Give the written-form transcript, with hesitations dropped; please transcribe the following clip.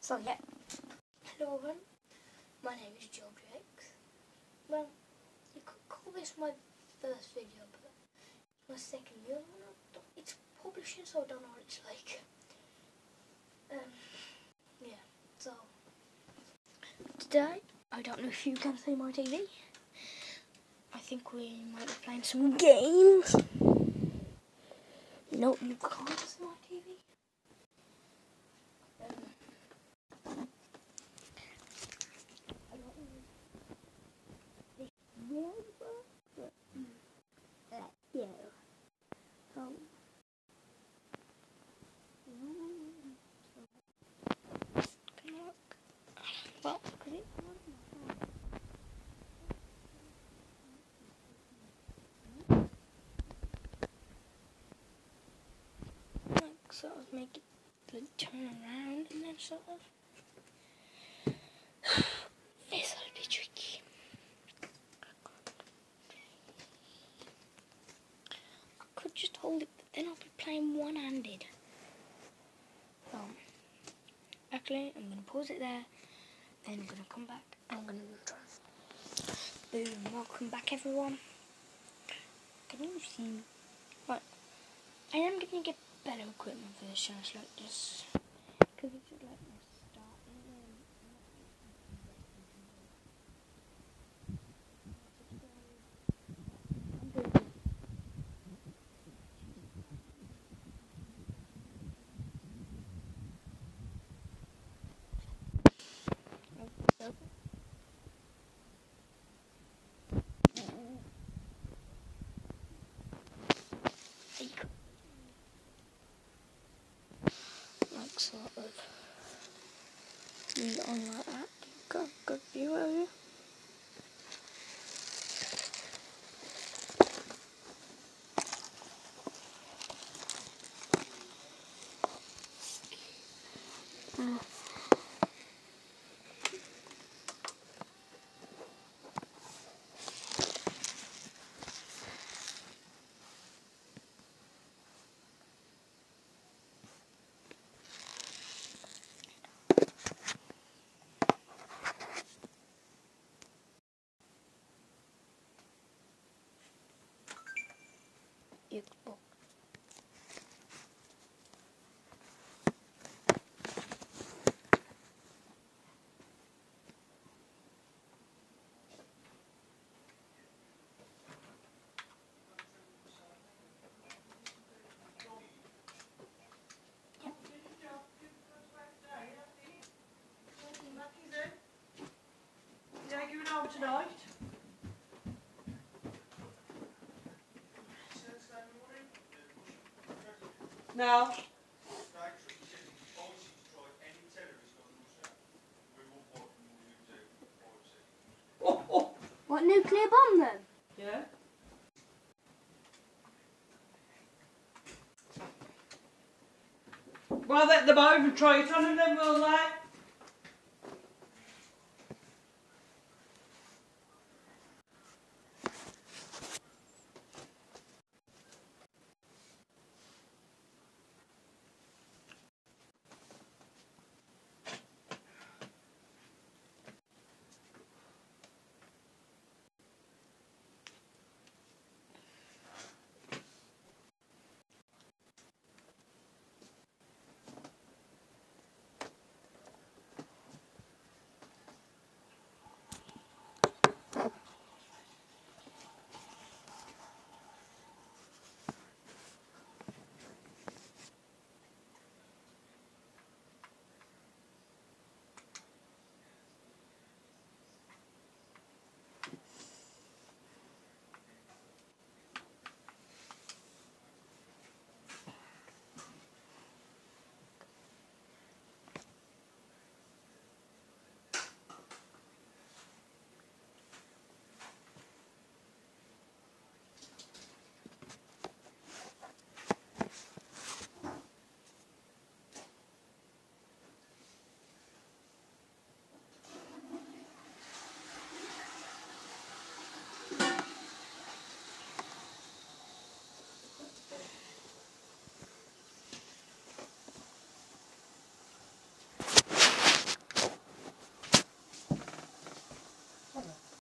So yeah, hello everyone, my name is Joe Jakes. Well, you could call this my first video, but it's my second video. It's publishing, so I don't know what it's like. Yeah, so today, I don't know if you can see my TV. I think we might be playing some games. No, you can't see my TV. Yeah. Well, like sort of make it turn around and then sort of. This'll be tricky. I could just hold it, but then I'll be playing one-handed. So, actually, I'm gonna pause it there. Then I'm gonna come back. I'm gonna try. Boom! Welcome back, everyone. Can you see? Right, I am gonna get better equipment for this chance like this, because it's just like my start. Like sort of leave it on like that. Got a good view of you. Xbox. Yeah, you home tonight? No. What, nuclear bomb then? Yeah. Well, let them over, try it on, and then we'll like.